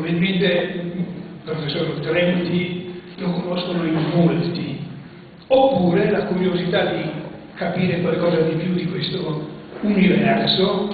probabilmente il professor Trenti lo conoscono in molti, oppure la curiosità di capire qualcosa di più di questo universo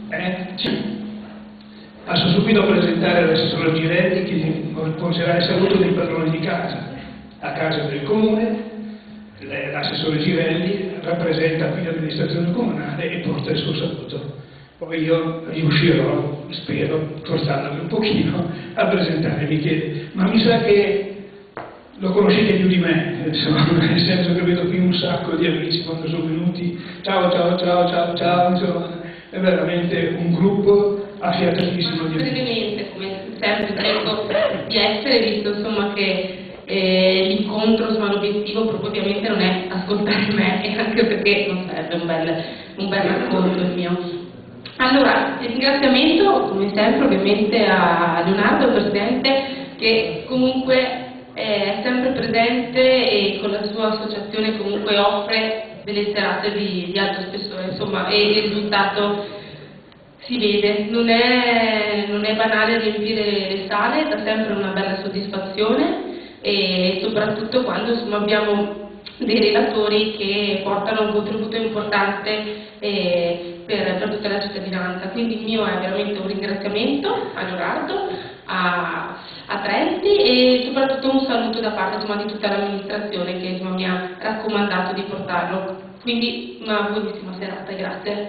passo subito a presentare l'assessore Girelli, che porgerà il saluto dei padroni di casa a casa del comune. L'assessore Girelli rappresenta qui l'amministrazione comunale e porta il suo saluto. Poi io riuscirò, spero, forzandomi un pochino, a presentare Michele. Ma mi sa che lo conoscete più di me, insomma, nel senso che vedo qui un sacco di amici quando sono venuti. Ciao, ciao, ciao, ciao, ciao, insomma, è veramente un gruppo affiatatissimo di amici. Brevemente, come sempre cerco di essere, visto insomma che l'incontro, insomma, l'obiettivo proprio ovviamente non è ascoltare me, anche perché non sarebbe un bel racconto il mio. Allora, il ringraziamento come sempre ovviamente a Leonardo, presidente, che comunque è sempre presente e con la sua associazione comunque offre delle serate di alto spessore, insomma, e il risultato si vede, non è banale riempire le sale, dà sempre una bella soddisfazione, e soprattutto quando insomma, abbiamo dei relatori che portano un contributo importante per tutta la cittadinanza. Quindi il mio è veramente un ringraziamento a Leonardo, a Trenti, e soprattutto un saluto da parte insomma, di tutta l'amministrazione che insomma, mi ha raccomandato di portarlo. Quindi una buonissima serata, grazie.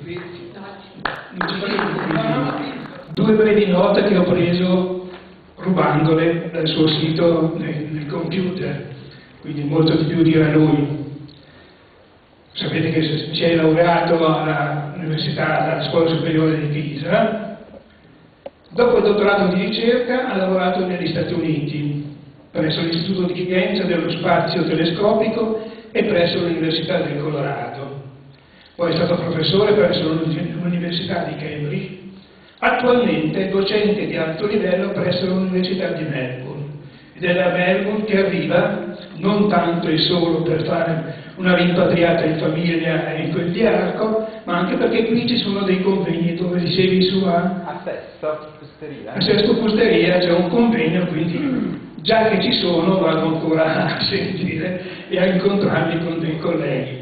Due brevi note che ho preso rubandole dal suo sito nel computer, quindi molto di più dirà lui. Sapete che si è laureato all'Università, alla Scuola Superiore di Pisa. Dopo il dottorato di ricerca ha lavorato negli Stati Uniti, presso l'Istituto di Scienza dello Spazio Telescopico e presso l'Università del Colorado. Poi è stato professore presso l'Università di Cambridge. Attualmente è docente di alto livello presso l'Università di Melbourne. Ed è da Melbourne che arriva non tanto e solo per fare una rimpatriata in famiglia in quel di Arco, ma anche perché qui ci sono dei convegni dove dicevi su a Sesto Fusteria c'è un convegno, quindi già che ci sono vado ancora a sentire e a incontrarmi con dei colleghi.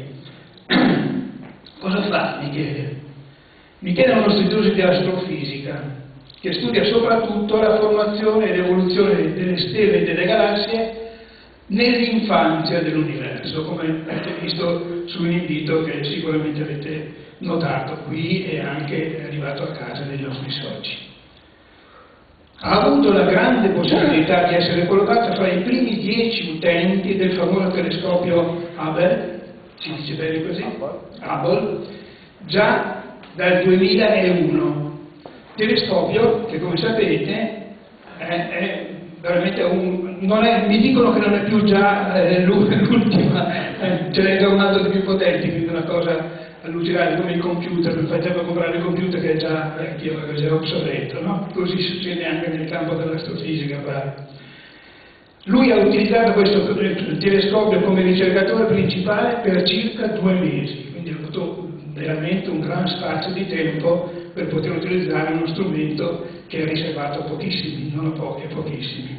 Cosa fa Michele? Michele è uno studioso di astrofisica che studia soprattutto la formazione e l'evoluzione delle stelle e delle galassie nell'infanzia dell'universo, come avete visto su un invito che sicuramente avete notato qui e anche arrivato a casa dei nostri soci. Ha avuto la grande possibilità di essere collocato fra i primi 10 utenti del famoso telescopio Hubble, si dice bene così? Hubble, già dal 2001. Telescopio che, come sapete, è veramente mi dicono che non è più già l'ultima, ce n'è già un altro di più potenti, quindi una cosa allucinante come il computer, mi facciamo comprare il computer che è già vecchio, che è già obsoleto, no? Così succede anche nel campo dell'astrofisica. Lui ha utilizzato questo telescopio come ricercatore principale per circa 2 mesi, quindi ha avuto veramente un gran spazio di tempo per poter utilizzare uno strumento che è riservato a pochissimi, non a pochi, a pochissimi.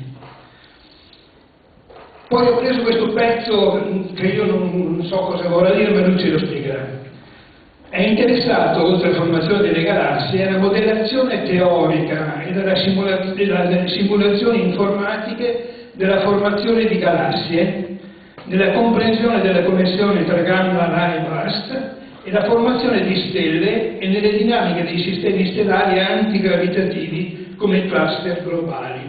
Poi ho preso questo pezzo che io non so cosa vorrà dire, ma lui ce lo spiegherà. È interessato, oltre alla formazione delle galassie, alla modellazione teorica e delle simulazioni informatiche della formazione di galassie, nella comprensione della connessione tra gamma, Ra e Bast, e la formazione di stelle e nelle dinamiche dei sistemi stellari antigravitativi come i cluster globali.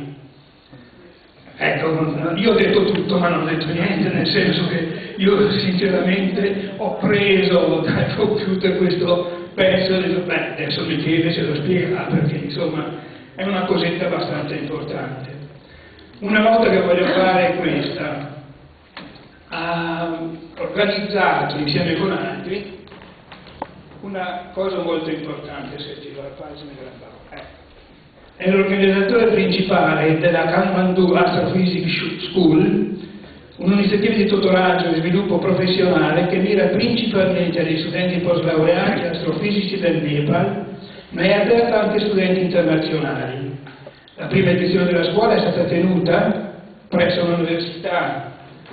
Ecco, io ho detto tutto ma non ho detto niente, nel senso che io sinceramente ho preso dal computer questo pezzo e ho detto, beh, adesso Michele ce lo spiegherà, perché insomma è una cosetta abbastanza importante. Una nota che voglio fare è questa: ha organizzato insieme con altri una cosa molto importante, se giro la pagina è l'organizzatore principale della Kathmandu Astrophysics School, un'iniziativa di tutoraggio e sviluppo professionale che mira principalmente agli studenti postlaureati astrofisici del Nepal, ma è aperta anche a studenti internazionali. La prima edizione della scuola è stata tenuta presso l'università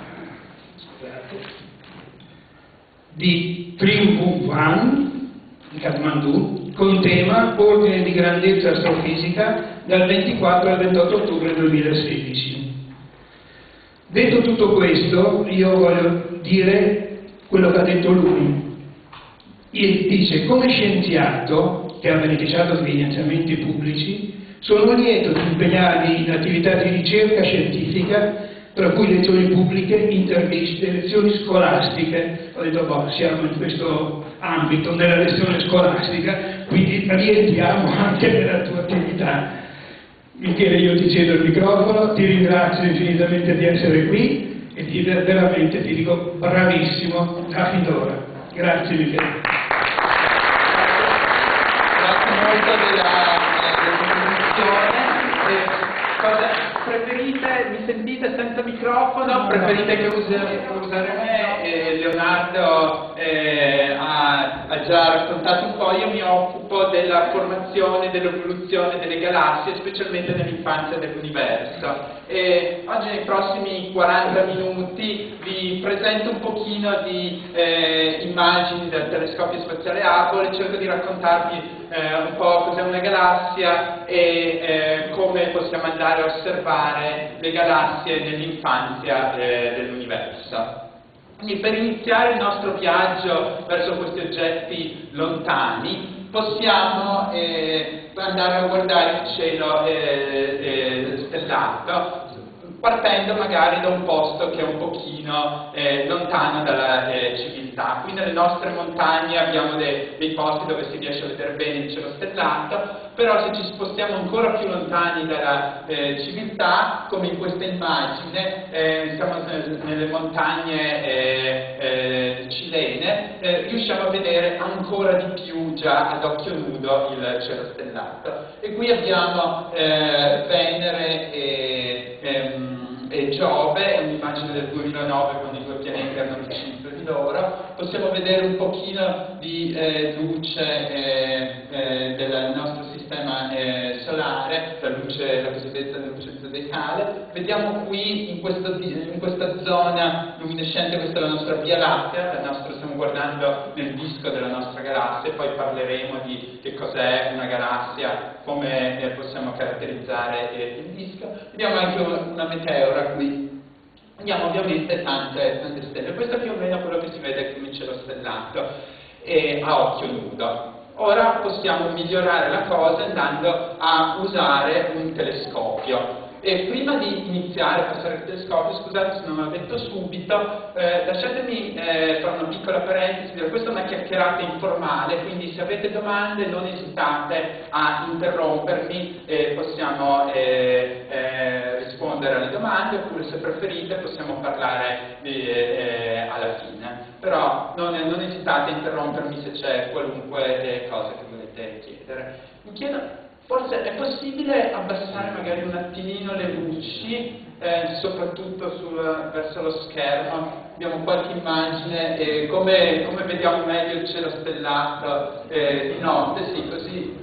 di Tribhuvan, in Kathmandu, con tema Ordine di grandezza astrofisica dal 24 al 28 ottobre 2016. Detto tutto questo, io voglio dire quello che ha detto lui. Dice: come scienziato che ha beneficiato di finanziamenti pubblici, sono lieto di impegnarmi in attività di ricerca scientifica, tra cui lezioni pubbliche, interviste, lezioni scolastiche. Ho detto, boh, siamo in questo ambito, nella lezione scolastica, quindi rientriamo anche nella tua attività. Michele, io ti cedo il microfono, ti ringrazio infinitamente di essere qui e veramente ti dico bravissimo da fin d'ora. Grazie Michele. Grazie molto dell'introduzione. Cosa preferite? Mi sentite senza microfono? Preferite che usare me? Leonardo ha già raccontato un po'. Io mi occupo della formazione, dell'evoluzione delle galassie, specialmente nell'infanzia dell'universo. E oggi nei prossimi 40 minuti vi presento un pochino di immagini del telescopio spaziale Hubble e cerco di raccontarvi un po' cos'è una galassia e come possiamo andare a osservare le galassie nell'infanzia dell'universo. Quindi per iniziare il nostro viaggio verso questi oggetti lontani possiamo andare a guardare il cielo stellato, partendo magari da un posto che è un pochino lontano dalla civiltà. Qui nelle nostre montagne abbiamo dei posti dove si riesce a vedere bene il cielo stellato, però se ci spostiamo ancora più lontani dalla civiltà, come in questa immagine, siamo nelle montagne cilene, riusciamo a vedere ancora di più già ad occhio nudo il cielo stellato. E qui abbiamo Venere e Giove, è un'immagine del 2009 con i due pianeti al centro di loro. Possiamo vedere un pochino di luce del nostro sistema solare, la cosiddetta luce zodiacale. Vediamo qui in questa zona luminescente, questa è la nostra Via Lattea, stiamo guardando nel disco della nostra galassia, poi parleremo di che cos'è una galassia, come possiamo caratterizzare il disco. Vediamo anche una meteora qui. Vediamo ovviamente tante stelle. Questo è più o meno quello che si vede come cielo stellato a occhio nudo. Ora possiamo migliorare la cosa andando a usare un telescopio. E prima di iniziare a passare il telescopio, scusate se non l'ho detto subito, lasciatemi fare una piccola parentesi, questa è una chiacchierata informale, quindi se avete domande non esitate a interrompermi, possiamo rispondere alle domande, oppure se preferite possiamo parlare alla fine. Però non esitate a interrompermi se c'è qualunque cosa che volete chiedere. Mi chiedo, forse è possibile abbassare magari un attimino le luci, soprattutto verso lo schermo. Abbiamo qualche immagine e come vediamo meglio il cielo stellato di notte, sì, così.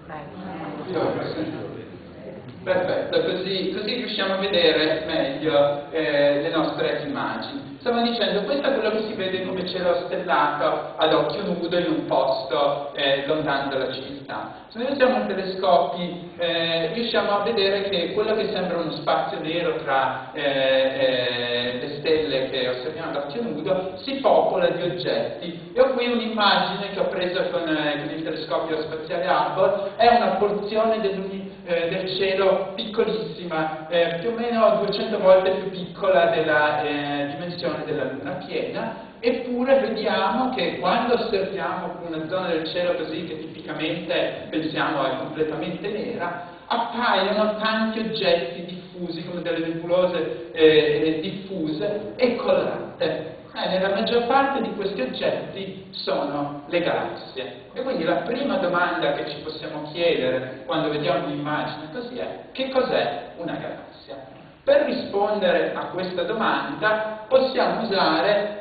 Perfetto, così riusciamo a vedere meglio le nostre immagini. Stavo dicendo, questo è quello che si vede come cielo stellato ad occhio nudo in un posto lontano dalla civiltà. Se noi usiamo i telescopi riusciamo a vedere che quello che sembra uno spazio nero tra le stelle che osserviamo ad occhio nudo si popola di oggetti. E ho qui un'immagine che ho preso con il telescopio spaziale Hubble, è una porzione del cielo piccolissima, più o meno 200 volte più piccola della dimensione della Luna piena, eppure vediamo che quando osserviamo una zona del cielo così che tipicamente pensiamo è completamente nera, appaiono tanti oggetti diffusi come delle nebulose diffuse e colorate. La maggior parte di questi oggetti sono le galassie. E quindi la prima domanda che ci possiamo chiedere quando vediamo un'immagine così è: che cos'è una galassia? Per rispondere a questa domanda possiamo usare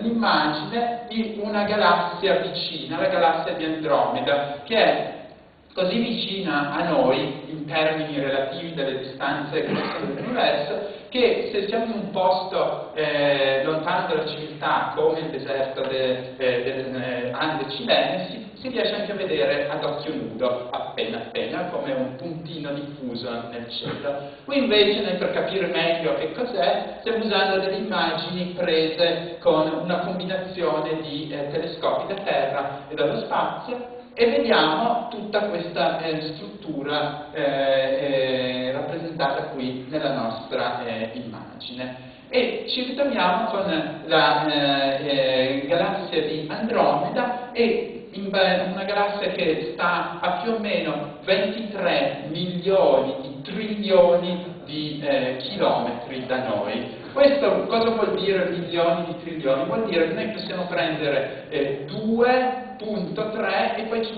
un'immagine di una galassia vicina, la galassia di Andromeda, che è così vicina a noi in termini relativi delle distanze dell'universo, che se siamo in un posto lontano dalla civiltà come il deserto delle Ande cilene si riesce anche a vedere ad occhio nudo appena come un puntino diffuso nel cielo. Qui invece noi, per capire meglio che cos'è, stiamo usando delle immagini prese con una combinazione di telescopi da terra e dallo spazio, e vediamo tutta questa struttura rappresentata qui nella nostra immagine. E ci ritroviamo con la galassia di Andromeda, e una galassia che sta a più o meno 23 milioni di trilioni di chilometri da noi. Questo cosa vuol dire milioni di trilioni? Vuol dire che noi possiamo prendere 2.3 e poi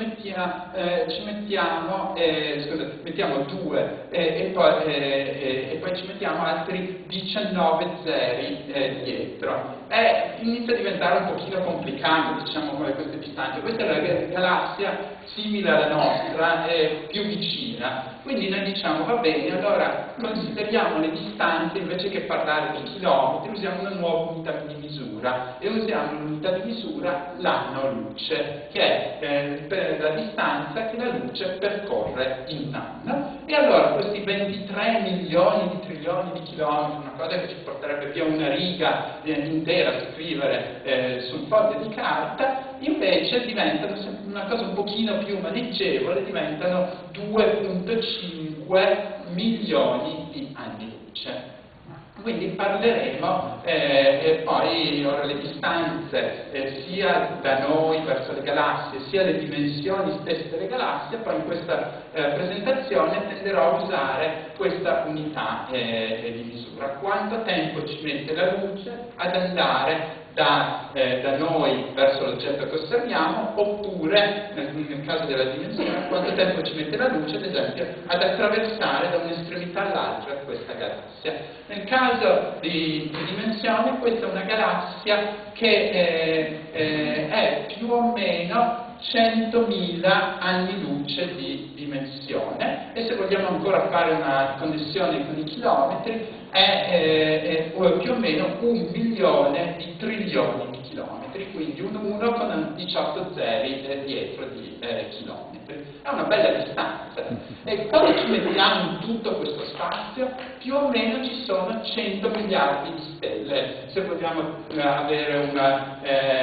mettiamo 2 e poi ci mettiamo altri 19 zeri dietro. Inizia a diventare un pochino complicato, diciamo, con queste distanze. Questa è la galassia simile alla nostra, più vicina. Quindi noi diciamo, va bene, allora consideriamo le distanze, invece che parlare di chilometri, usiamo una nuova unità di misura, e usiamo l'unità di misura l'anno luce, che è la distanza che la luce percorre in un anno. E allora questi 23 milioni di trilioni di chilometri, una cosa che ci porterebbe via una riga intera a scrivere sul foglio di carta, invece diventano una cosa un pochino più maneggevole, diventano 2.5 milioni di anni luce. Quindi parleremo poi, ora, le distanze sia da noi verso le galassie, sia le dimensioni stesse delle galassie. Poi in questa presentazione tenderò a usare questa unità di misura. Quanto tempo ci mette la luce ad andare da noi verso l'oggetto che osserviamo, oppure, nel caso della dimensione, quanto tempo ci mette la luce, ad esempio, ad attraversare da un'estremità all'altra questa galassia. Nel caso di dimensione, questa è una galassia che è più o meno 100.000 anni luce di dimensione, e se vogliamo ancora fare una connessione con i chilometri, è più o meno 1 milione di trilioni di chilometri, quindi un 1 con 18 zeri dietro di chilometri. È una bella distanza. E quando ci mettiamo in tutto questo spazio, più o meno ci sono 100 miliardi di stelle, se vogliamo avere una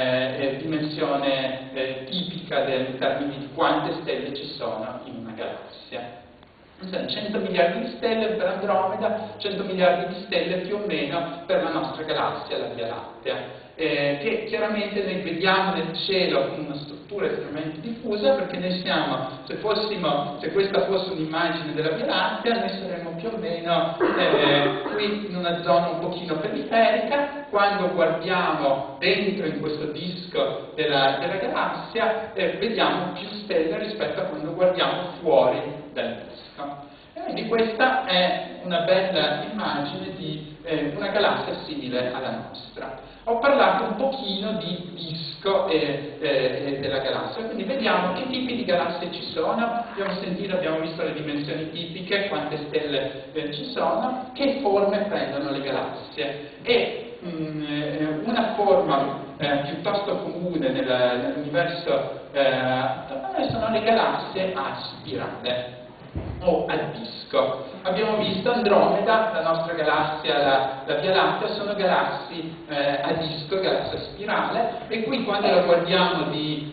dimensione tipica in termini di quante stelle ci sono in una galassia. 100 miliardi di stelle per Andromeda, 100 miliardi di stelle più o meno per la nostra galassia, la Via Lattea, che chiaramente noi vediamo nel cielo con una struttura estremamente diffusa, perché noi siamo, se questa fosse un'immagine della Via Lattea, noi saremmo più o meno qui in una zona un pochino periferica. Quando guardiamo dentro in questo disco della galassia, vediamo più stelle rispetto a quando guardiamo fuori dal disco. E quindi questa è una bella immagine di una galassia simile alla nostra. Ho parlato un pochino di disco della galassia, quindi vediamo che tipi di galassie ci sono. Abbiamo visto le dimensioni tipiche, quante stelle ci sono, che forme prendono le galassie. E una forma piuttosto comune nell'universo sono le galassie a spirale o a disco. Abbiamo visto Andromeda, la nostra galassia, la Via Lattea, sono galassie a disco, galassia a spirale, e qui quando la guardiamo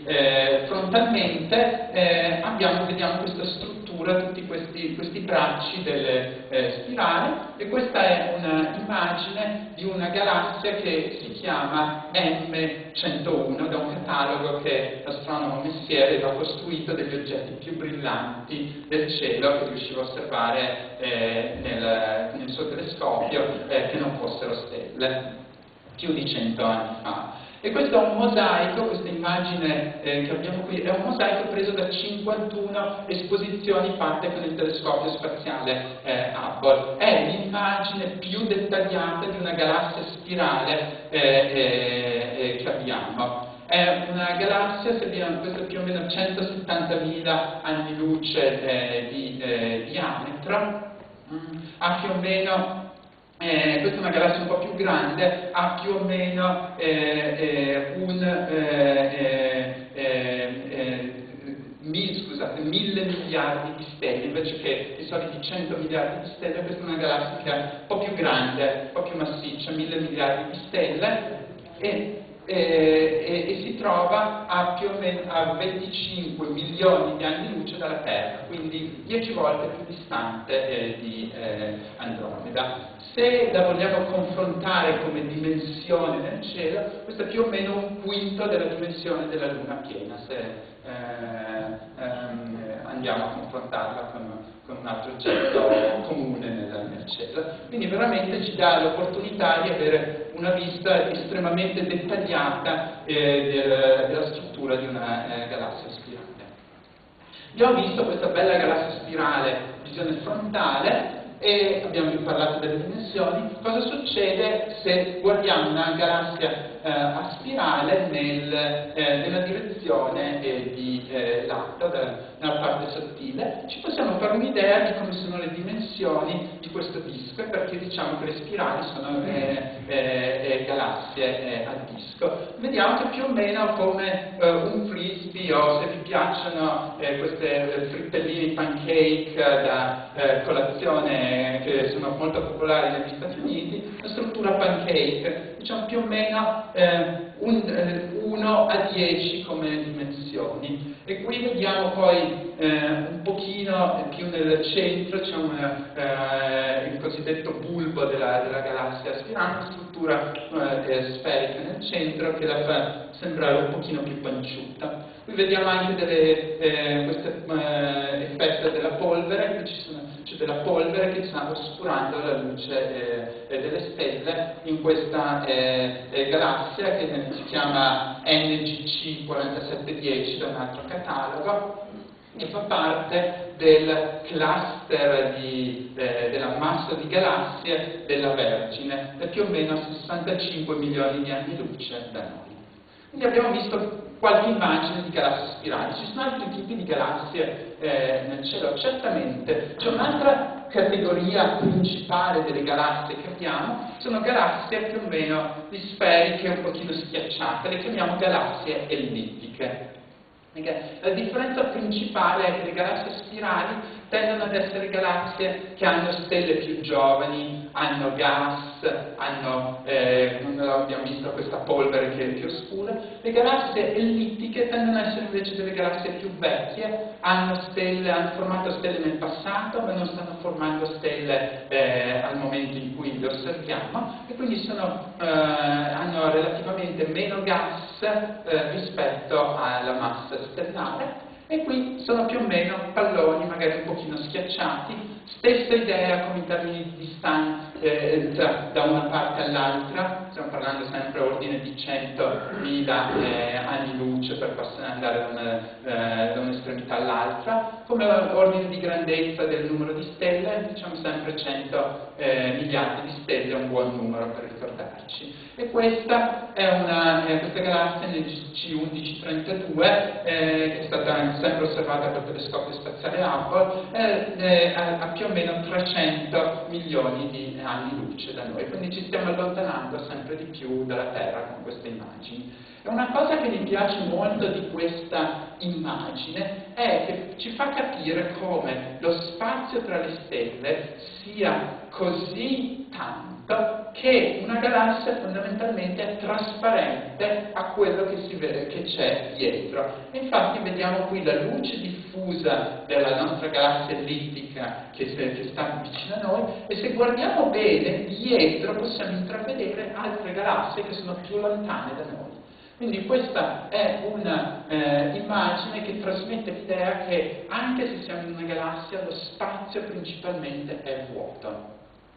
frontalmente vediamo questa struttura, tutti questi bracci delle spirali, e questa è un'immagine di una galassia che si chiama M101, da un catalogo che l'astronomo Messier aveva costruito degli oggetti più brillanti del cielo che riusciva a osservare nel suo telescopio, che non fossero stelle, più di 100 anni fa. E questo è un mosaico, questa immagine che abbiamo qui, è un mosaico preso da 51 esposizioni fatte con il telescopio spaziale Hubble. È l'immagine più dettagliata di una galassia spirale che abbiamo. è una galassia, questo è più o meno 170.000 anni luce di diametro, ha più o meno, questa è una galassia un po' più grande, ha più o meno 1000 miliardi di stelle, invece che i soliti 100 miliardi di stelle. Questa è una galassia che è un po' più grande, un po' più massiccia, 1000 miliardi di stelle, e si trova a più o meno a 25 milioni di anni luce dalla Terra, quindi 10 volte più distante di Andromeda. Se la vogliamo confrontare come dimensione nel cielo, questo è più o meno un quinto della dimensione della Luna piena, se andiamo a confrontarla con un altro oggetto comune nel cielo. Quindi veramente ci dà l'opportunità di avere una vista estremamente dettagliata della struttura di una galassia spirale. Abbiamo visto questa bella galassia spirale, visione frontale, e abbiamo parlato delle dimensioni. Cosa succede se guardiamo una galassia a spirale nella direzione di lato, nella parte sottile? Ci possiamo fare un'idea di come sono le dimensioni di questo disco, perché diciamo che le spirali sono galassie a disco. Vediamo che più o meno come un frisbee, o se vi piacciono queste frittellini pancake da colazione che sono molto popolari negli Stati Uniti, la struttura pancake, diciamo più o meno 1 a 10 come dimensioni. E qui vediamo poi un pochino più nel centro, c'è il cosiddetto bulbo della galassia spirale, una struttura sferica nel centro che la fa sembrare un pochino più panciutta. Qui vediamo anche questo effetto della polvere, c'è della polvere che sta oscurando la luce delle stelle in questa galassia che si chiama NGC 4710 da un altro catalogo, e fa parte del cluster dell'ammasso di galassie della Vergine, è più o meno 65 milioni di anni luce da noi. Quindi abbiamo visto qualche immagine di galassie spirali. Ci sono altri tipi di galassie nel cielo, certamente. C'è un'altra categoria principale delle galassie che abbiamo, sono galassie più o meno sferiche, un pochino schiacciate, le chiamiamo galassie ellittiche. La differenza principale è che le galassie spirali tendono ad essere galassie che hanno stelle più giovani, hanno gas, hanno, abbiamo visto questa polvere che è più scura. Le galassie ellittiche tendono ad essere invece delle galassie più vecchie, hanno formato stelle nel passato, ma non stanno formando stelle al momento in cui le osserviamo, e quindi hanno relativamente meno gas rispetto alla massa stellare. E qui sono più o meno palloni, magari un pochino schiacciati, stessa idea come in termini di distanza da una parte all'altra, stiamo parlando sempre ordine di 100.000 anni luce per andare da un'estremità all'altra. Come ordine di grandezza del numero di stelle, diciamo sempre 100 miliardi di stelle è un buon numero per ricordarci. E questa è questa galassia NGC 1132 che è stata sempre osservata col telescopio spaziale Hubble, ha più o meno 300 milioni di anni luce da noi, quindi ci stiamo allontanando sempre di più dalla Terra con queste immagini. E una cosa che mi piace molto di questa immagine è che ci fa capire come lo spazio tra le stelle sia così tanto che una galassia fondamentalmente è trasparente a quello che si vede che c'è dietro. E infatti vediamo qui la luce diffusa della nostra galassia ellittica che sta vicino a noi, e se guardiamo bene dietro possiamo intravedere altre galassie che sono più lontane da noi. Quindi questa è una immagine che trasmette l'idea che anche se siamo in una galassia lo spazio principalmente è vuoto.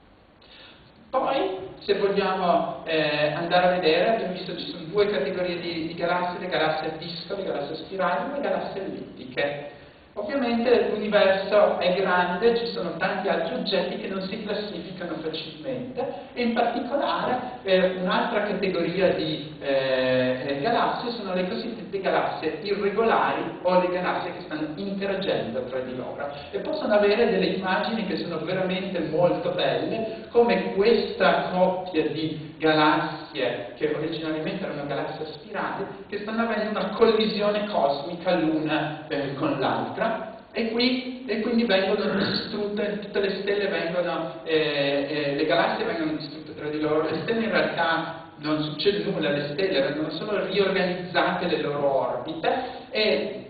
Poi, se vogliamo andare a vedere, abbiamo visto che ci sono due categorie di galassie, le galassie a disco, le galassie spirali e le galassie ellittiche. Ovviamente l'universo è grande, ci sono tanti altri oggetti che non si classificano facilmente e in particolare un'altra categoria di galassie sono le cosiddette galassie irregolari o le galassie che stanno interagendo tra di loro e possono avere delle immagini che sono veramente molto belle, come questa coppia di galassie che originariamente erano galassie a spirali che stanno avendo una collisione cosmica l'una con l'altra e quindi vengono distrutte, tutte le stelle vengono, le galassie vengono distrutte tra di loro, le stelle in realtà non succede nulla, le stelle vengono solo riorganizzate le loro orbite e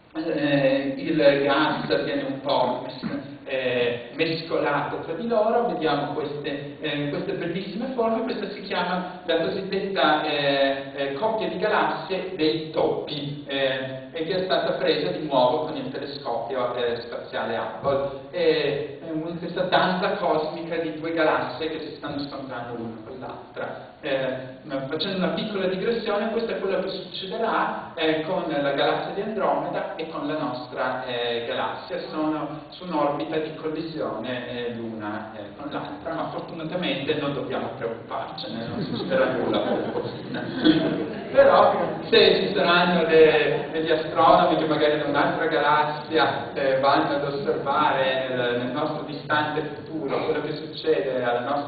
il gas viene un po' mescolato tra di loro, vediamo queste bellissime forme, questa si chiama la cosiddetta coppia di galassie dei topi, e che è stata presa di nuovo con il telescopio spaziale Hubble, questa danza cosmica di due galassie che si stanno scontrando l'una con l'altra. Facendo una piccola digressione, questo è quello che succederà con la galassia di Andromeda e con la nostra galassia, sono su un'orbita di collisione l'una con l'altra, ma fortunatamente non dobbiamo preoccuparcene, non succederà nulla per fortuna. Però se ci saranno degli astronomi che magari da un'altra galassia vanno ad osservare nel nostro distante futuro quello che succede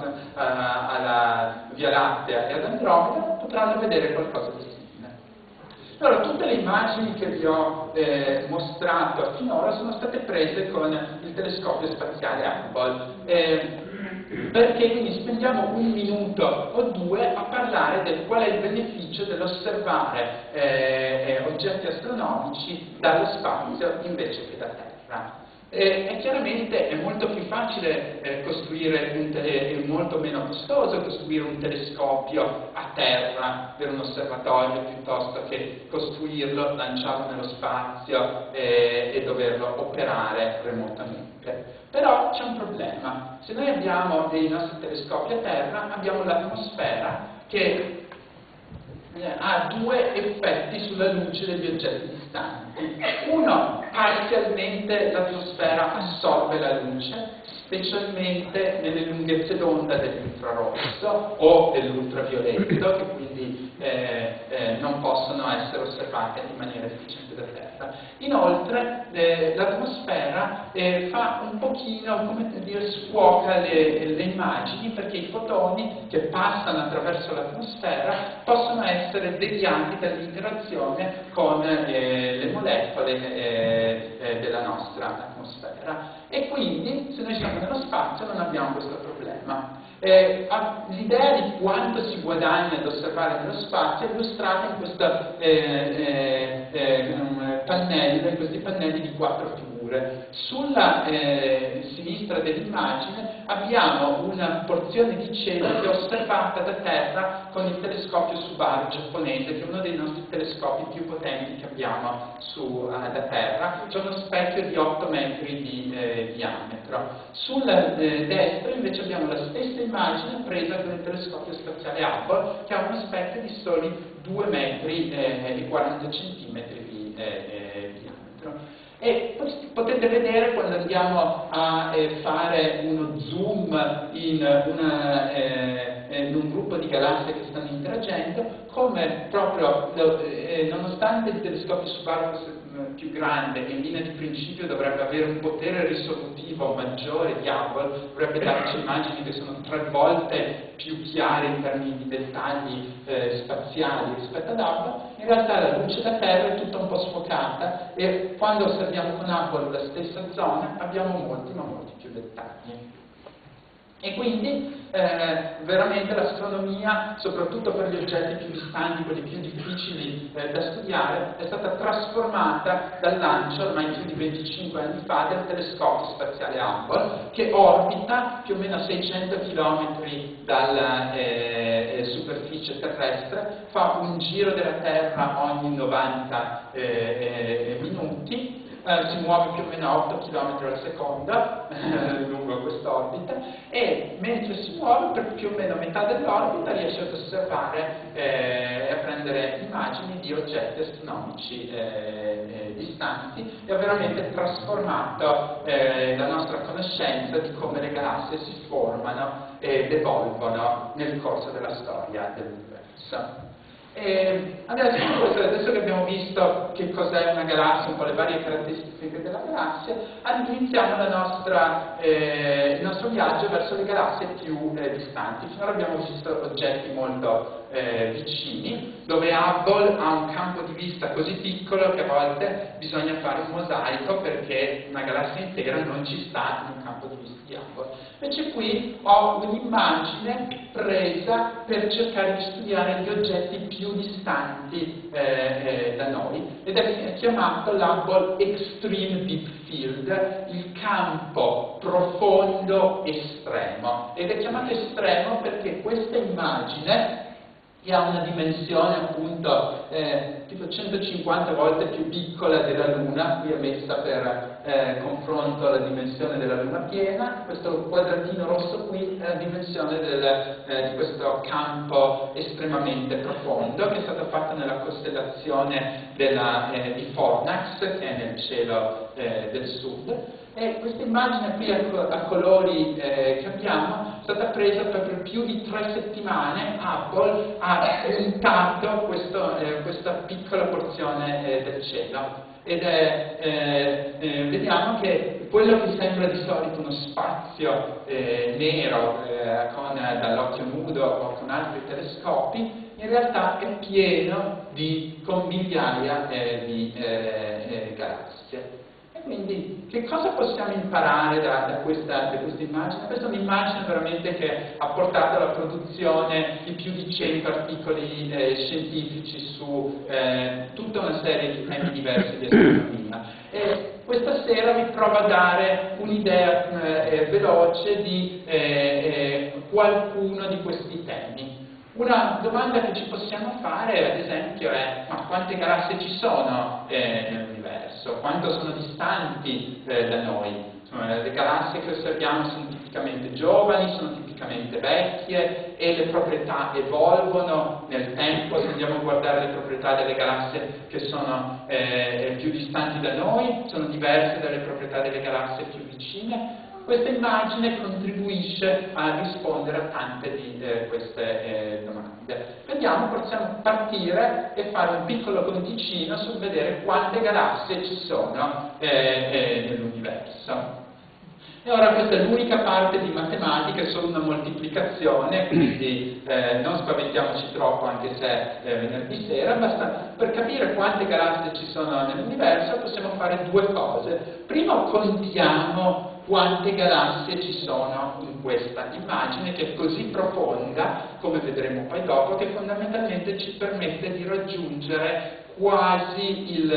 alla Via Lattea e ad Andromeda, potranno vedere qualcosa di simile. Allora, tutte le immagini che vi ho mostrato finora sono state prese con il telescopio spaziale Hubble. Perché quindi spendiamo un minuto o due a parlare del qual è il beneficio dell'osservare oggetti astronomici dallo spazio invece che da Terra. E chiaramente è molto più facile costruire è molto meno costoso costruire un telescopio a terra per un osservatorio piuttosto che costruirlo, lanciarlo nello spazio e doverlo operare remotamente. Però c'è un problema: se noi abbiamo dei nostri telescopi a terra, abbiamo l'atmosfera che ha due effetti sulla luce degli oggetti distanti. Uno, parzialmente l'atmosfera assorbe la luce, specialmente nelle lunghezze d'onda dell'infrarosso o dell'ultravioletto, che quindi non possono essere osservate in maniera efficiente da Terra. Inoltre l'atmosfera fa un pochino, come dire, scuoca le immagini, perché i fotoni che passano attraverso l'atmosfera possono essere deviati dall'interazione con le molecole della nostra atmosfera. E quindi, se noi siamo nello spazio, non abbiamo questo problema. L'idea di quanto si guadagna ad osservare nello spazio è illustrata in questi pannelli di 4 figure. Sulla sinistra dell'immagine abbiamo una porzione di cielo che è osservata da terra con il telescopio Subaru giapponese, che è uno dei nostri telescopi più potenti che abbiamo da terra. C'è uno specchio di 8 metri di diametro. Sulla destra invece abbiamo la stessa immagine presa con il telescopio spaziale Hubble, che ha uno specchio di soli 2 metri e 40 centimetri di diametro. E potete vedere, quando andiamo a fare uno zoom in un gruppo di galassie che stanno interagendo, come proprio nonostante il telescopio Subaru fosse più grande e in linea di principio dovrebbe avere un potere risolutivo maggiore di Hubble, dovrebbe darci immagini che sono 3 volte più chiare in termini di dettagli spaziali rispetto ad Hubble, in realtà la luce da Terra è tutta un po' sfocata e quando osserviamo con Hubble la stessa zona abbiamo molti ma molti più dettagli. E quindi veramente l'astronomia, soprattutto per gli oggetti più distanti, quelli più difficili da studiare, è stata trasformata dal lancio ormai più di 25 anni fa del telescopio spaziale Hubble, che orbita più o meno a 600 km dalla superficie terrestre, fa un giro della Terra ogni 90 minuti si muove più o meno a 8 km al secondo lungo quest'orbita, e mentre si muove per più o meno metà dell'orbita riesce ad osservare e a prendere immagini di oggetti astronomici distanti, e ha veramente trasformato la nostra conoscenza di come le galassie si formano ed evolvono nel corso della storia dell'universo. Adesso che abbiamo visto che cos'è una galassia, un po' le varie caratteristiche della galassia, iniziamo il nostro viaggio verso le galassie più distanti. Finora abbiamo visto oggetti molto vicini, dove Hubble ha un campo di vista così piccolo che a volte bisogna fare un mosaico perché una galassia intera non ci sta in un campo di vista di Hubble. Invece qui ho un'immagine presa per cercare di studiare gli oggetti più distanti da noi, ed è chiamato l'Hubble Extreme Deep Field, il campo profondo estremo, ed è chiamato estremo perché questa immagine, che ha una dimensione appunto tipo 150 volte più piccola della Luna, qui è messa per confronto alla dimensione della Luna piena. Questo quadratino rosso qui è la dimensione di questo campo estremamente profondo, che è stato fatto nella costellazione di Fornax, che è nel cielo del sud. E questa immagine qui a colori che abbiamo è stata presa per più di 3 settimane. Hubble ha puntato questa piccola porzione del cielo, ed vediamo che quello che sembra di solito uno spazio nero dall'occhio nudo o con altri telescopi, in realtà è pieno con migliaia di galassie. Quindi, che cosa possiamo imparare da questa immagine? Questa è un'immagine veramente che ha portato alla produzione di più di 100 articoli scientifici su tutta una serie di temi diversi di astronomia. E questa sera vi provo a dare un'idea veloce di qualcuno di questi temi. Una domanda che ci possiamo fare, ad esempio, è: ma quante galassie ci sono nell'universo? Quanto sono distanti da noi? Le galassie che osserviamo sono tipicamente giovani, sono tipicamente vecchie, e le proprietà evolvono nel tempo. Se andiamo a guardare le proprietà delle galassie che sono più distanti da noi, sono diverse dalle proprietà delle galassie più vicine. Questa immagine contribuisce a rispondere a tante di queste domande. Vediamo, possiamo partire e fare un piccolo conticino sul vedere quante galassie ci sono nell'universo. E ora questa è l'unica parte di matematica, è solo una moltiplicazione, quindi non spaventiamoci troppo anche se è venerdì sera. Basta, per capire quante galassie ci sono nell'universo possiamo fare due cose. Primo, contiamo quante galassie ci sono in questa immagine, che è così profonda, come vedremo poi dopo, che fondamentalmente ci permette di raggiungere quasi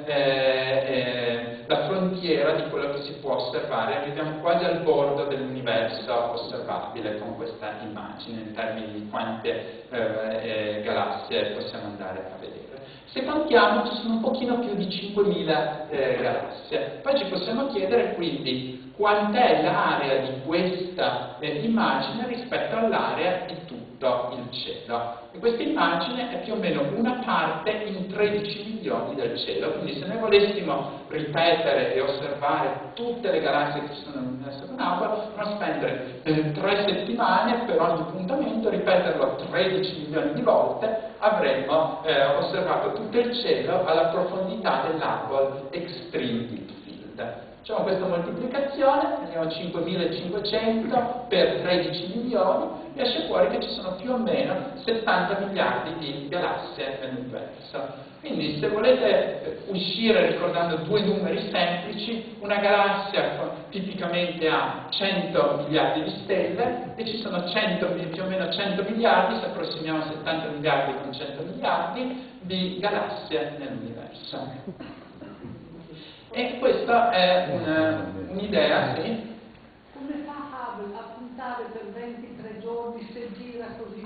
la frontiera di quello che si può osservare. Arriviamo quasi al bordo dell'universo osservabile con questa immagine, in termini di quante galassie possiamo andare a vedere. Se contiamo, ci sono un pochino più di 5.000 galassie. Poi ci possiamo chiedere quindi quant'è l'area di questa immagine rispetto all'area di tutto il cielo. E questa immagine è più o meno una parte in 13 milioni del cielo. Quindi se noi volessimo ripetere e osservare tutte le galassie che ci sono nell'universo con Hubble, dovremmo spendere 3 settimane per ogni appuntamento, ripeterlo 13 milioni di volte, avremmo osservato tutto il cielo alla profondità dell'Hubble Extreme Deep Field. Facciamo questa moltiplicazione, andiamo a 5.500 per 13 milioni, e esce fuori che ci sono più o meno 70 miliardi di galassie nell'universo. Quindi se volete uscire ricordando due numeri semplici, una galassia tipicamente ha 100 miliardi di stelle, e ci sono più o meno 100 miliardi, se approssimiamo a 70 miliardi con 100 miliardi, di galassie nell'universo. E questa è un'idea, sì. Come fa Hubble a puntare per 23 giorni se gira così veloce?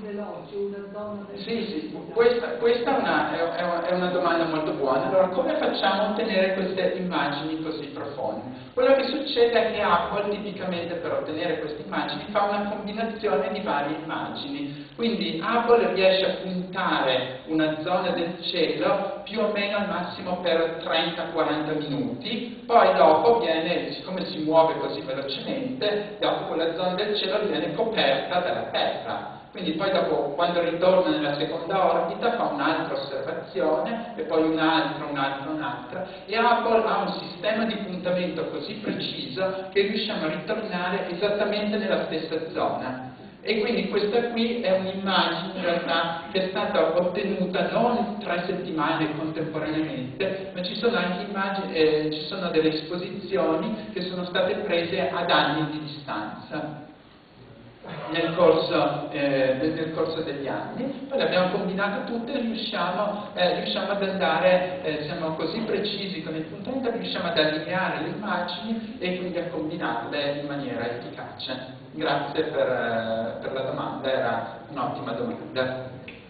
più la zona del... Sì, questa è una domanda molto buona. Allora, come facciamo a ottenere queste immagini così profonde? Quello che succede è che Apple tipicamente per ottenere queste immagini fa una combinazione di varie immagini. Quindi Apple riesce a puntare una zona del cielo più o meno al massimo per 30-40 minuti, poi dopo viene, siccome si muove così velocemente, dopo quella zona del cielo viene coperta dalla Terra. Quindi poi dopo, quando ritorna nella seconda orbita, fa un'altra osservazione, e poi un'altra, e Apple ha un sistema di puntamento così preciso che riusciamo a ritornare esattamente nella stessa zona. E quindi questa qui è un'immagine in realtà che è stata ottenuta non 3 settimane contemporaneamente, ma ci sono anche immagini, ci sono delle esposizioni che sono state prese ad anni di distanza. Nel corso degli anni, poi le abbiamo combinate tutte e riusciamo ad andare, siamo così precisi con il puntamento, riusciamo ad allineare le immagini e quindi a combinarle in maniera efficace. Grazie per la domanda, era un'ottima domanda.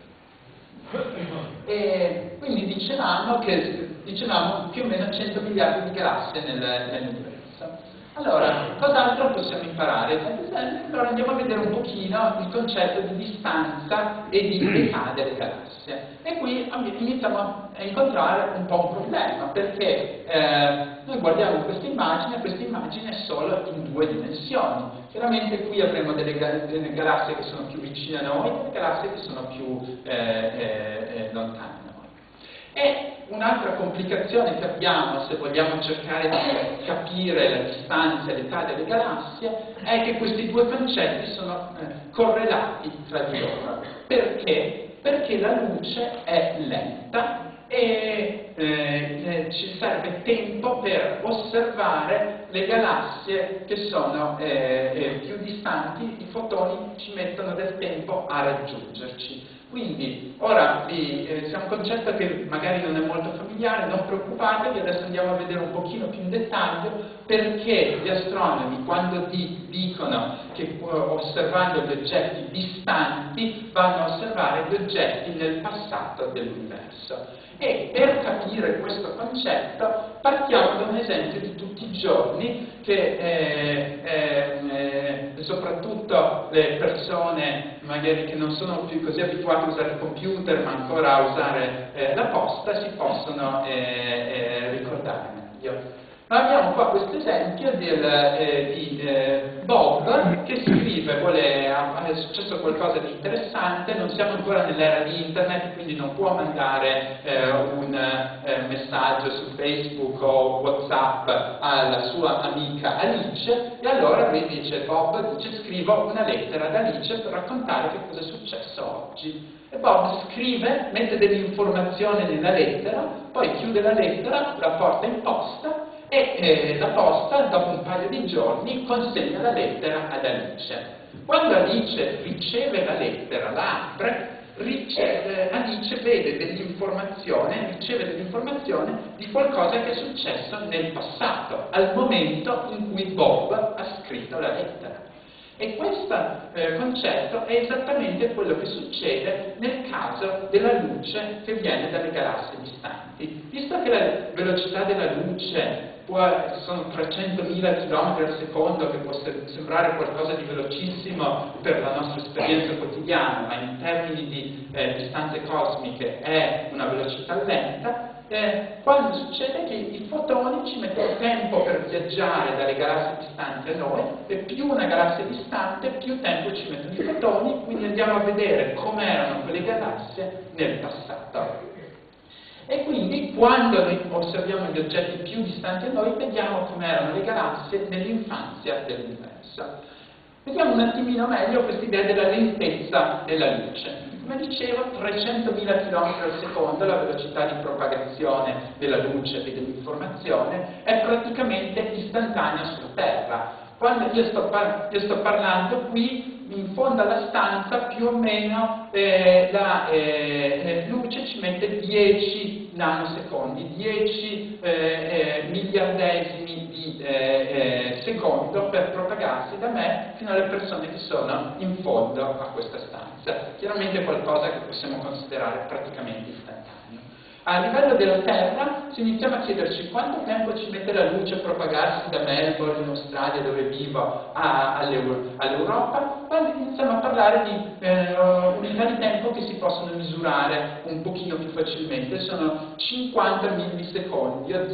E quindi dicevamo più o meno 100 miliardi di galassie nell'universo. Allora, cos'altro possiamo imparare? Allora andiamo a vedere un pochino il concetto di distanza e di età delle galassie. E qui iniziamo a incontrare un po' un problema, perché noi guardiamo questa immagine è solo in 2 dimensioni. Chiaramente qui avremo delle galassie che sono più vicine a noi e delle galassie che sono più lontane da noi. E un'altra complicazione che abbiamo, se vogliamo cercare di capire la distanza e l'età delle galassie, è che questi 2 concetti sono correlati tra di loro. Perché? Perché la luce è lenta e ci serve tempo per osservare le galassie che sono più distanti, i fotoni ci mettono del tempo a raggiungerci. Quindi, ora c'è un concetto che magari non è molto familiare, non preoccupatevi, adesso andiamo a vedere un pochino più in dettaglio perché gli astronomi, quando dicono che osservando gli oggetti distanti, vanno a osservare gli oggetti nel passato dell'universo. E per capire questo concetto partiamo da un esempio di tutti i giorni che soprattutto le persone magari che non sono più così abituate a usare il computer ma ancora a usare la posta si possono ricordare meglio. Abbiamo qua questo esempio di Bob che scrive, è successo qualcosa di interessante, non siamo ancora nell'era di internet, quindi non può mandare un messaggio su Facebook o WhatsApp alla sua amica Alice, e allora lui dice, Bob dice, scrivo una lettera ad Alice per raccontare che cosa è successo oggi. E Bob scrive, mette delle informazioni nella lettera, poi chiude la lettera, la porta in posta, e la posta, dopo un paio di giorni, consegna la lettera ad Alice. Quando Alice riceve la lettera, la apre, Alice vede riceve dell'informazione di qualcosa che è successo nel passato, al momento in cui Bob ha scritto la lettera. E questo concetto è esattamente quello che succede nel caso della luce che viene dalle galassie distanti. Visto che la velocità della luce sono 300.000 km al secondo, che può sembrare qualcosa di velocissimo per la nostra esperienza quotidiana, ma in termini di distanze cosmiche è una velocità lenta, quando succede che i fotoni ci mettono tempo per viaggiare dalle galassie distanti a noi, e più una galassia è distante, più tempo ci mettono i fotoni, quindi andiamo a vedere come erano quelle galassie nel passato. E quindi quando noi osserviamo gli oggetti più distanti a noi, vediamo come erano le galassie nell'infanzia dell'universo. Vediamo un attimino meglio questa idea della lentezza della luce. Come dicevo, 300.000 km al secondo, la velocità di propagazione della luce e dell'informazione è praticamente istantanea sulla Terra. Quando io sto parlando qui, in fondo alla stanza più o meno la luce ci mette 10 nanosecondi, 10 miliardesimi di secondo per propagarsi da me fino alle persone che sono in fondo a questa stanza. Chiaramente è qualcosa che possiamo considerare praticamente istantaneo. A livello della Terra, se iniziamo a chiederci quanto tempo ci mette la luce a propagarsi da Melbourne, in Australia, dove vivo, all'Europa, quando iniziamo a parlare di unità di tempo che si possono misurare un pochino più facilmente, sono 50 millisecondi o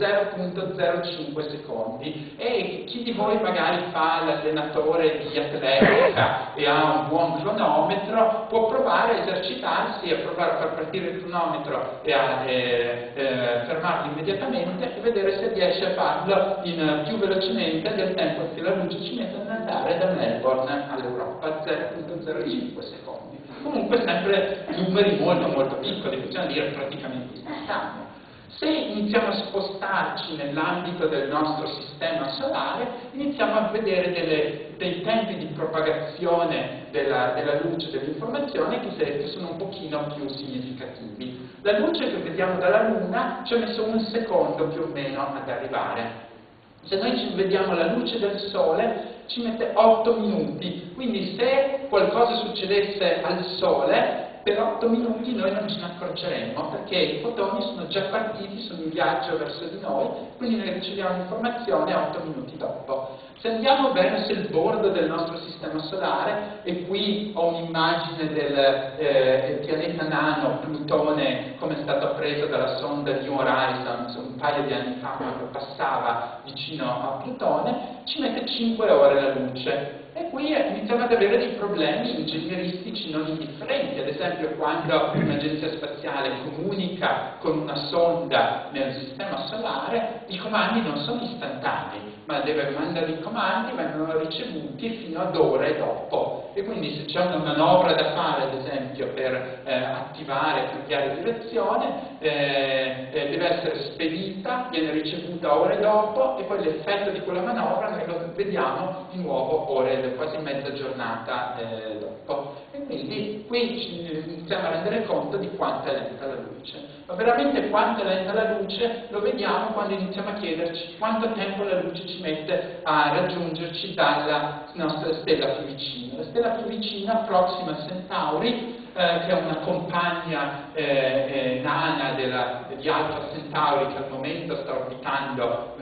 0,05 secondi. E chi di voi magari fa l'allenatore di atletica e ha un buon cronometro, può provare a esercitarsi, a provare a far partire il cronometro e a fermarlo immediatamente e vedere se riesce a farlo più velocemente del tempo che la luce ci mette ad andare da Melbourne all'Europa, 0,05 secondi. Comunque sempre numeri molto molto piccoli, possiamo dire praticamente istantanei. Se iniziamo a spostarci nell'ambito del nostro sistema solare, iniziamo a vedere dei tempi di propagazione della luce, dell'informazione che sono un pochino più significativi. La luce che vediamo dalla Luna ci ha messo 1 secondo più o meno ad arrivare. Se noi ci vediamo la luce del Sole ci mette 8 minuti, quindi se qualcosa succedesse al Sole, per 8 minuti noi non ce ne accorgeremmo, perché i fotoni sono già partiti, sono in viaggio verso di noi, quindi noi riceviamo l'informazione 8 minuti dopo. Se andiamo verso il bordo del nostro sistema solare, e qui ho un'immagine del pianeta nano, Plutone, come è stato appreso dalla sonda New Horizons un paio di anni fa, quando passava vicino a Plutone, ci mette 5 ore la luce. E qui iniziamo ad avere dei problemi ingegneristici non indifferenti. Ad esempio, quando un'agenzia spaziale comunica con una sonda nel sistema solare, i comandi non sono istantanei, ma deve mandare i comandi, vengono ricevuti fino ad ore dopo. E quindi se c'è una manovra da fare, ad esempio, per attivare, cambiare direzione, deve essere spedita, viene ricevuta ore dopo, e poi l'effetto di quella manovra noi lo vediamo di nuovo quasi mezza giornata dopo. E quindi qui ci iniziamo a rendere conto di quanto è lenta la luce. Ma veramente quanto è lenta la luce lo vediamo quando iniziamo a chiederci quanto tempo la luce ci mette a raggiungerci dalla nostra stella più vicina. La stella più vicina, Proxima Centauri, che è una compagna nana di Alpha Centauri, che al momento sta orbitando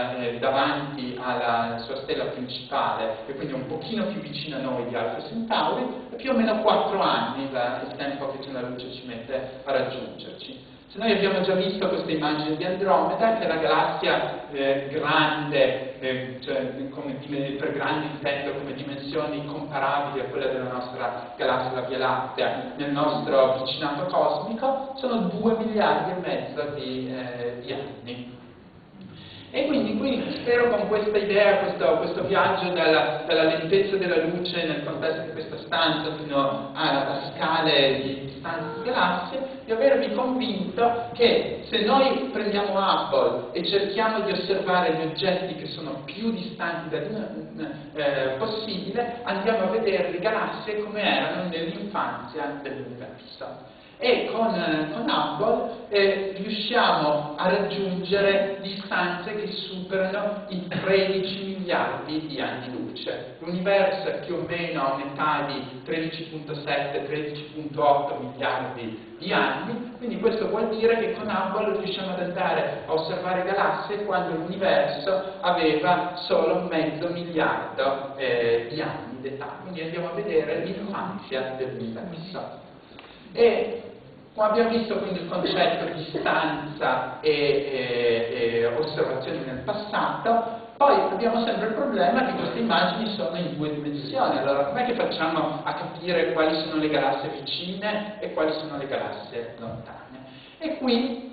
davanti alla sua stella principale, e quindi è un pochino più vicina a noi di Alpha Centauri, è più o meno 4 anni il tempo che la luce ci mette a raggiungerci. Se noi abbiamo già visto questa immagine di Andromeda, che è la galassia grande, cioè per grandi intendo come dimensioni comparabili a quelle della nostra galassia, la Via Lattea, nel nostro vicinato cosmico, sono 2,5 miliardi di anni. E quindi qui spero con questa idea, questo viaggio dalla lentezza della luce nel contesto di questa stanza fino a scale di distanze di galassie, di avervi convinto che se noi prendiamo Hubble e cerchiamo di osservare gli oggetti che sono più distanti da possibile, andiamo a vedere le galassie come erano nell'infanzia dell'universo. E con Hubble riusciamo a raggiungere distanze che superano i 13 miliardi di anni luce. L'universo è più o meno a metà di 13,7-13,8 miliardi di anni, quindi questo vuol dire che con Hubble riusciamo ad andare a osservare galassie quando l'universo aveva solo 0,5 miliardo di anni d'età, quindi andiamo a vedere l'infanzia dell'universo. E come abbiamo visto quindi il concetto di distanza e osservazioni nel passato, poi abbiamo sempre il problema che queste immagini sono in 2 dimensioni. Allora, com'è che facciamo a capire quali sono le galassie vicine e quali sono le galassie lontane? E qui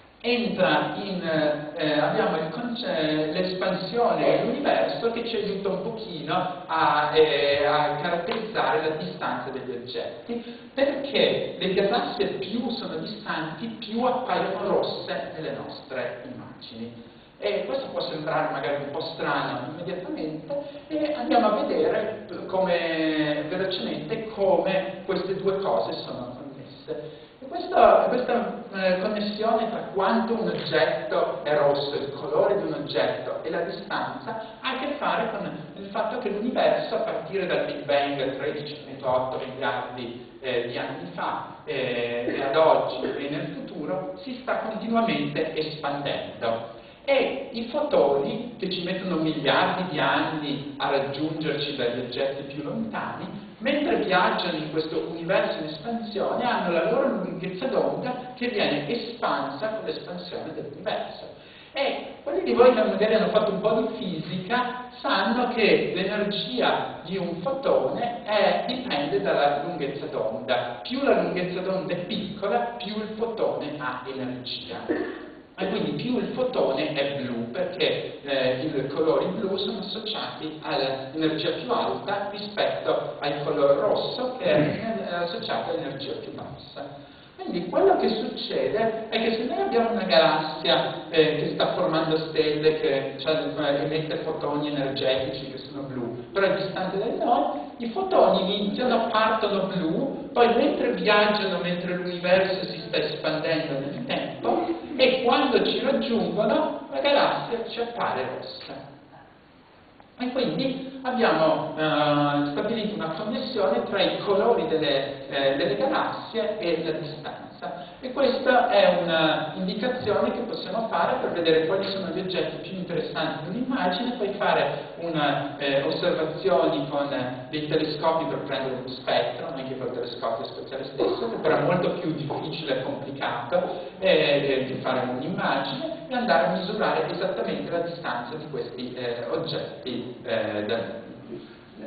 abbiamo l'espansione dell'universo che ci aiuta un pochino a caratterizzare la distanza degli oggetti, perché le galassie più sono distanti, più appaiono rosse nelle nostre immagini. E questo può sembrare magari un po' strano immediatamente, e andiamo a vedere velocemente come queste due cose sono connesse. E questa connessione tra quanto un oggetto è rosso, il colore di un oggetto e la distanza ha a che fare con il fatto che l'universo, a partire dal Big Bang 13,8 miliardi di anni fa e ad oggi e nel futuro, si sta continuamente espandendo. E i fotoni, che ci mettono miliardi di anni a raggiungerci dagli oggetti più lontani, mentre viaggiano in questo universo in espansione, hanno la loro lunghezza d'onda che viene espansa con l'espansione dell'universo. E quelli di voi che magari hanno fatto un po' di fisica sanno che l'energia di un fotone dipende dalla lunghezza d'onda. Più la lunghezza d'onda è piccola, più il fotone ha energia. E quindi più il fotone è blu, perché i colori blu sono associati all'energia più alta rispetto al colore rosso, che è associato all'energia più bassa. Quindi quello che succede è che se noi abbiamo una galassia che sta formando stelle, che emette fotoni energetici che sono blu, però è distante da noi, i fotoni iniziano, partono blu, poi mentre viaggiano, mentre l'universo si sta espandendo nel tempo, e quando ci raggiungono, la galassia ci appare rossa. E quindi abbiamo stabilito una connessione tra i colori delle galassie e la distanza. E questa è un'indicazione che possiamo fare per vedere quali sono gli oggetti più interessanti di un'immagine, poi fare osservazioni con dei telescopi per prendere uno spettro, anche col telescopio spaziale stesso, che però è molto più difficile e complicato di fare un'immagine, e andare a misurare esattamente la distanza di questi oggetti da noi.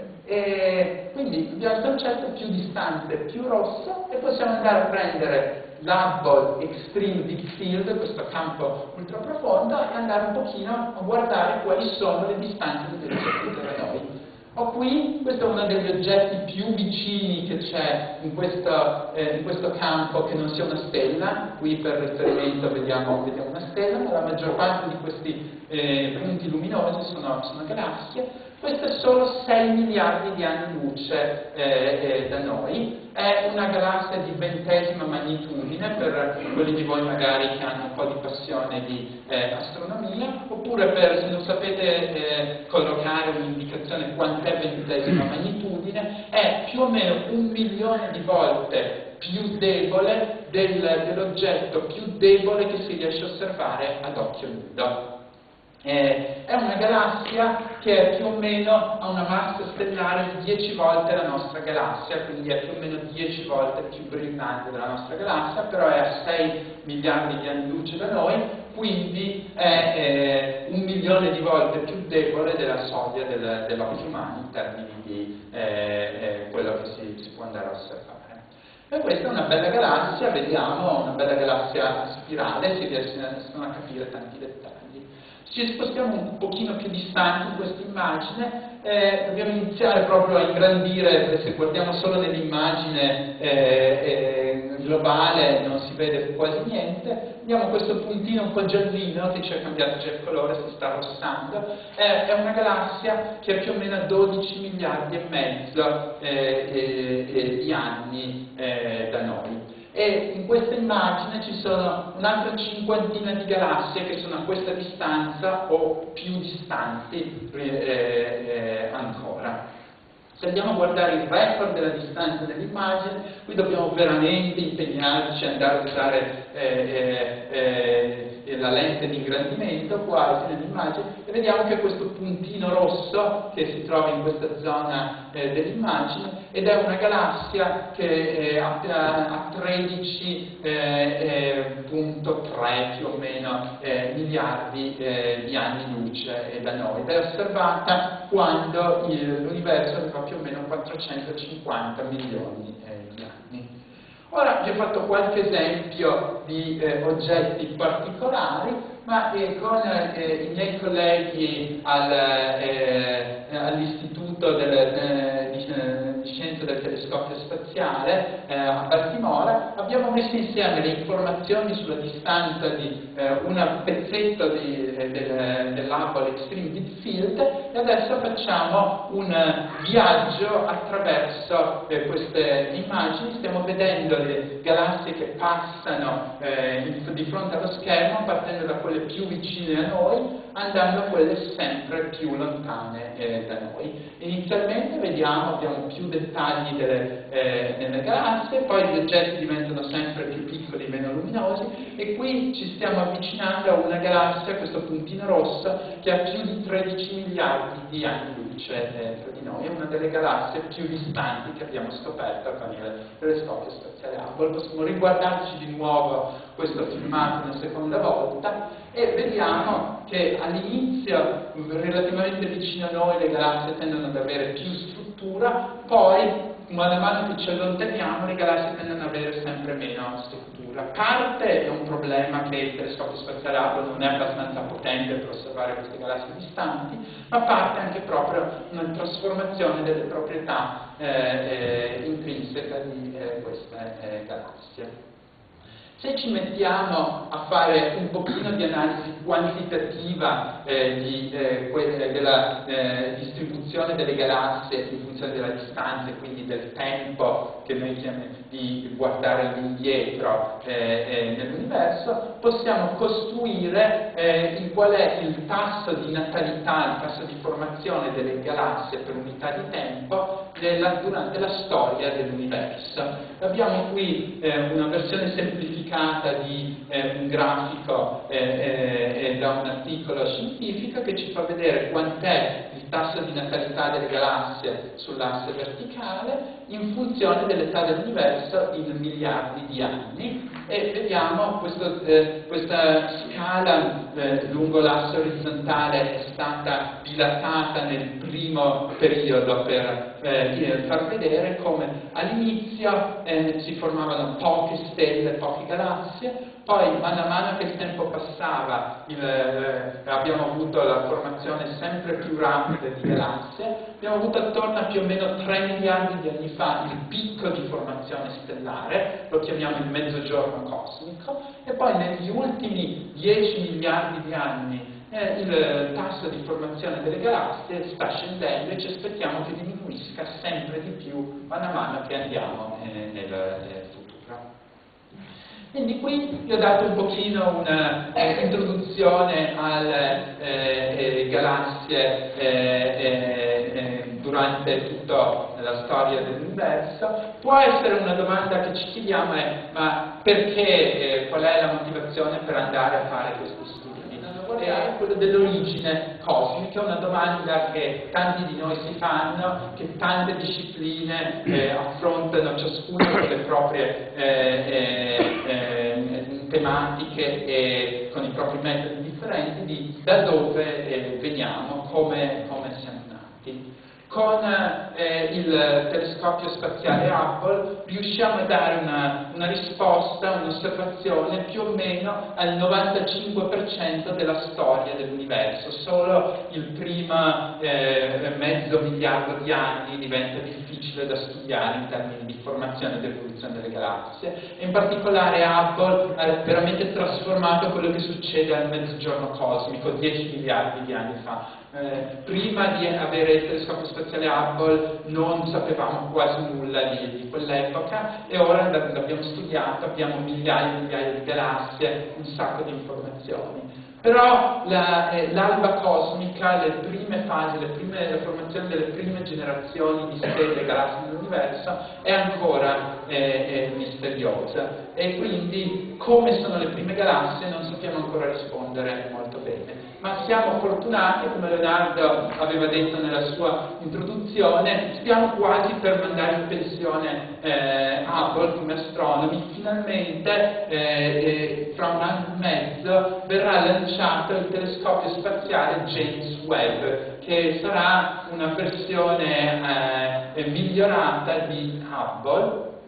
Quindi abbiamo il concetto più distante, più rosso, e possiamo andare a prendere l'Hubble Extreme Deep Field, questo campo ultra profondo, e andare un pochino a guardare quali sono le distanze degli oggetti tra noi. Ho qui, questo è uno degli oggetti più vicini che c'è in questo campo, che non sia una stella. Qui per riferimento vediamo una stella, ma la maggior parte di questi punti luminosi sono galassie. Questo è solo 6 miliardi di anni luce da noi. È una galassia di 20ª magnitudine, per quelli di voi magari che hanno un po' di passione di astronomia, oppure se non sapete collocare un'indicazione quant'è 20ª magnitudine, è più o meno 1 milione di volte più debole dell'oggetto più debole che si riesce a osservare ad occhio nudo. È una galassia che più o meno ha una massa stellare di 10 volte la nostra galassia, quindi è più o meno 10 volte più brillante della nostra galassia, però è a 6 miliardi di anni luce da noi, quindi è 1 milione di volte più debole della soglia dell'occhio umano in termini di quello che si può andare a osservare. E questa è una bella galassia, vediamo, una bella galassia a spirale, si riescono a capire tanti dettagli. Ci spostiamo un pochino più distanti in questa immagine, dobbiamo iniziare proprio a ingrandire, perché se guardiamo solo nell'immagine globale non si vede quasi niente. Vediamo questo puntino un po' giallino che ci ha cambiato già il colore, si sta arrossando. È una galassia che ha più o meno 12 miliardi e mezzo di anni da noi. E in questa immagine ci sono un'altra 50ina di galassie che sono a questa distanza o più distanti ancora. Se andiamo a guardare il record della distanza dell'immagine, qui dobbiamo veramente impegnarci a andare a usare la lente di ingrandimento quasi nell'immagine, e vediamo che questo puntino rosso che si trova in questa zona dell'immagine, ed è una galassia che ha 13,3 più o meno miliardi di anni luce da noi, ed è osservata quando l'universo aveva più o meno 450 milioni di anni. Ora vi ho fatto qualche esempio di oggetti particolari, ma con i miei colleghi all'Istituto di l'investimento del telescopio spaziale a Baltimora, abbiamo messo insieme le informazioni sulla distanza di un pezzetto dell'Hubble Extreme Deep Field e adesso facciamo un viaggio attraverso queste immagini. Stiamo vedendo le galassie che passano di fronte allo schermo, partendo da quelle più vicine a noi, andando a quelle sempre più lontane da noi. Inizialmente abbiamo più dettagli delle galassie, poi gli oggetti diventano sempre più piccoli e meno luminosi, e qui ci stiamo avvicinando a una galassia, questo puntino rosso, che ha più di 13 miliardi di anni luce tra di noi. È una delle galassie più distanti che abbiamo scoperto con il telescopio spaziale Hubble. Possiamo riguardarci di nuovo questo filmato una seconda volta e vediamo che all'inizio, relativamente vicino a noi, le galassie tendono ad avere più struttura, poi man mano che ci allontaniamo le galassie tendono ad avere sempre meno struttura. Parte è un problema che il telescopio spaziale Hubble non è abbastanza potente per osservare queste galassie distanti, ma parte anche proprio una trasformazione delle proprietà intrinseche di queste galassie. Se ci mettiamo a fare un pochino di analisi quantitativa della distribuzione delle galassie in funzione della distanza e quindi del tempo che noi chiamiamo di guardare all'indietro nell'universo, possiamo costruire qual è il tasso di natalità, il tasso di formazione delle galassie per unità di tempo durante la storia dell'universo. Abbiamo qui una versione semplificata di un grafico da un articolo scientifico che ci fa vedere quant'è il tasso di natalità delle galassie sull'asse verticale in funzione dell'età dell'universo in miliardi di anni, e vediamo questa scala lungo l'asse orizzontale è stata dilatata nel primo periodo per far vedere come all'inizio si formavano poche stelle, poche galassie, poi man mano che il tempo passava abbiamo avuto la formazione sempre più rapida di galassie, abbiamo avuto attorno a più o meno 3 miliardi di anni fa il picco di formazione stellare, lo chiamiamo il mezzogiorno cosmico, e poi negli ultimi 10 miliardi di anni il tasso di formazione delle galassie sta scendendo e ci aspettiamo che diminuisca sempre di più man mano che andiamo nel futuro. Quindi qui vi ho dato un pochino un'introduzione alle galassie durante tutta la storia dell'universo. Può essere una domanda che ci chiediamo ma perché, qual è la motivazione per andare a fare questi studi? È quello dell'origine cosmica, una domanda che tanti di noi si fanno, che tante discipline affrontano ciascuna con le proprie tematiche e con i propri metodi differenti di da dove veniamo, come siamo nati. Con il telescopio spaziale Hubble riusciamo a dare una risposta, un'osservazione più o meno al 95% della storia dell'universo. Solo il primo mezzo miliardo di anni diventa difficile da studiare in termini di formazione ed evoluzione delle galassie, e in particolare Hubble ha veramente trasformato quello che succede al mezzogiorno cosmico 10 miliardi di anni fa. Prima di avere il telescopio spaziale Hubble non sapevamo quasi nulla di quell'epoca, e ora l'abbiamo studiato, abbiamo migliaia e migliaia di galassie, un sacco di informazioni. Però l'alba cosmica, le prime fasi, la formazione delle prime generazioni di stelle e galassie nell'universo è ancora misteriosa, e quindi come sono le prime galassie non sappiamo ancora rispondere molto bene. Ma siamo fortunati, come Leonardo aveva detto nella sua introduzione, stiamo quasi per mandare in pensione Hubble come astronomi. Finalmente fra un anno e mezzo verrà lanciato il telescopio spaziale James Webb, che sarà una versione migliorata di Hubble,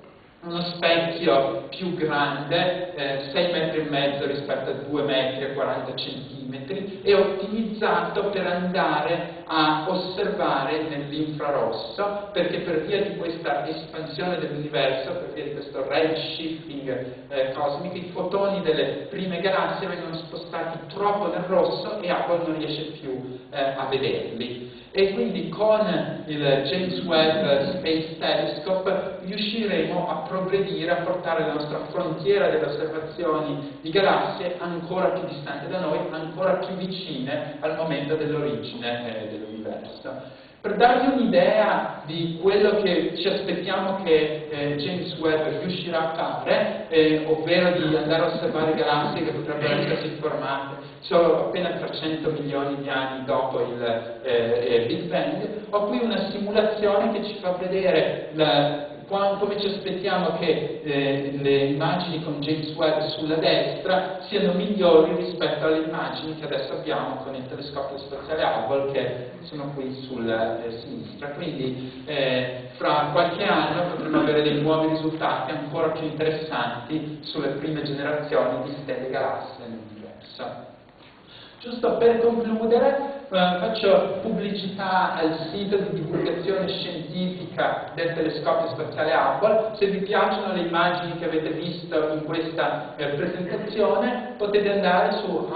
uno specchio più grande, 6 metri e mezzo rispetto a 2 metri e 40 centimetri, è ottimizzato per andare a osservare nell'infrarosso, perché per via di questa espansione dell'universo, per via di questo redshifting cosmico, i fotoni delle prime galassie vengono spostati troppo nel rosso e Hubble non riesce più a vederli. E quindi con il James Webb Space Telescope riusciremo a progredire, a portare la nostra frontiera delle osservazioni di galassie ancora più distante da noi, ancora più vicine al momento dell'origine dell'universo. Per darvi un'idea di quello che ci aspettiamo che James Webb riuscirà a fare, ovvero di andare a osservare galassie che potrebbero essersi formate solo appena 300 milioni di anni dopo il Big Bang, ho qui una simulazione che ci fa vedere come ci aspettiamo che le immagini con James Webb sulla destra siano migliori rispetto alle immagini che adesso abbiamo con il telescopio spaziale Hubble, che sono qui sulla sinistra. Quindi fra qualche anno potremo avere dei nuovi risultati ancora più interessanti sulle prime generazioni di stelle galassie nell'universo. Giusto per concludere, faccio pubblicità al sito di divulgazione scientifica del telescopio spaziale Hubble. Se vi piacciono le immagini che avete visto in questa presentazione, potete andare su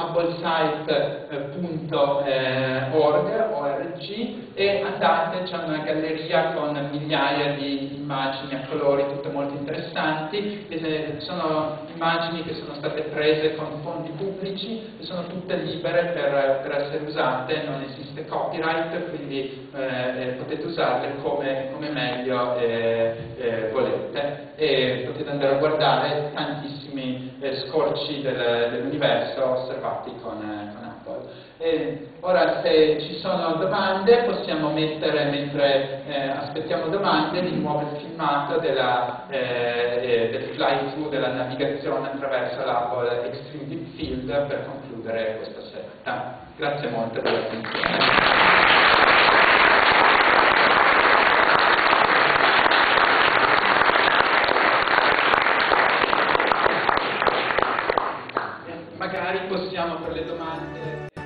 hubblesite.org e andate, c'è una galleria con migliaia di immagini a colori, tutte molto interessanti. Sono immagini che sono state prese con fondi pubblici e sono tutte libere per essere usate, non esiste copyright, quindi potete usarle come meglio volete, e potete andare a guardare tantissimi scorci dell'universo osservati con Hubble. Ora, se ci sono domande, possiamo mettere, mentre aspettiamo domande, di nuovo il filmato del fly-through, della navigazione attraverso l'Hubble Extreme Deep Field, per concludere questa serata. Grazie molto per l'attenzione. Magari possiamo, per le domande